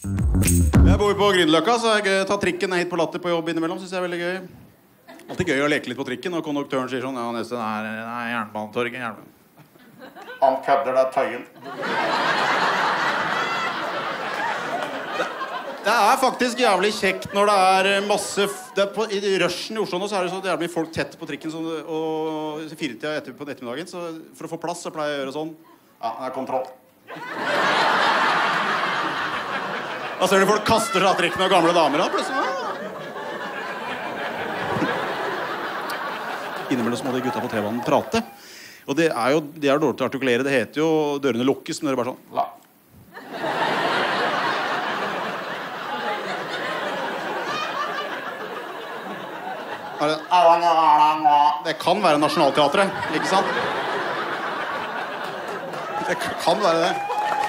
Jeg bor på Grünerløkka, så er det gøy å ta trikken ned hit på Latter på jobb innimellom. Synes jeg er veldig gøy. Alltid gøy å leke litt på trikken, og konduktøren sier sånn, ja, neste er Jernbanetorget. Han kødder deg tøyen. Det er faktisk jævlig kjekt når det er masse... I rushen i Oslo nå så er det så jævlig folk tett på trikken, og 4-tida på ettermiddagen, så for å få plass så pleier jeg å gjøre sånn. Ja, det er kontroll. Da ser du folk kaster seg av trikken og gamle damer da, plutselig. Innimellom så må de gutta på T-banen prate. Og de er dårlig til å artikulere. Det heter jo dørene lukkes, men det er bare sånn. La. Det kan være Nationaltheatret, ikke sant? Det kan være det.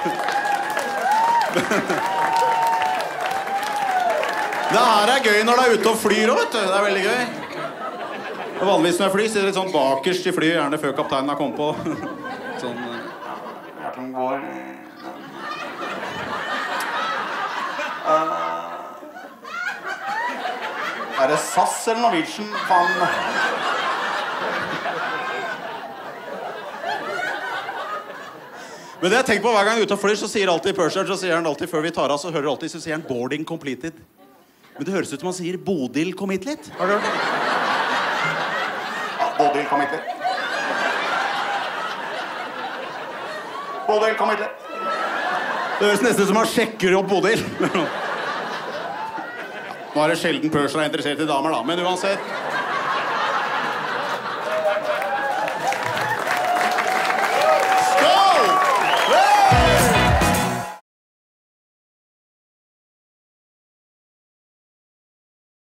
Det her er gøy når det er ute og flyr også, vet du. Det er veldig gøy. Og vanligvis når jeg flyr, så er det litt sånn bakerst i flyet, gjerne før kapteinen har kommet på. Sånn... Hjerten går... Er det SAS eller Norwegian? Faen. Men det jeg tenker på hver gang jeg er ute og flyr, så sier alltid Purser, så sier han alltid før vi tar av, så hører du alltid, så sier han boarding completed. Men det høres ut som han sier Bodil committed. Har du hørt det? Bodil committed. Bodil committed. Det høres nesten som han sjekker opp Bodil. Nå er det sjelden Purser er interessert i damer da, men uansett.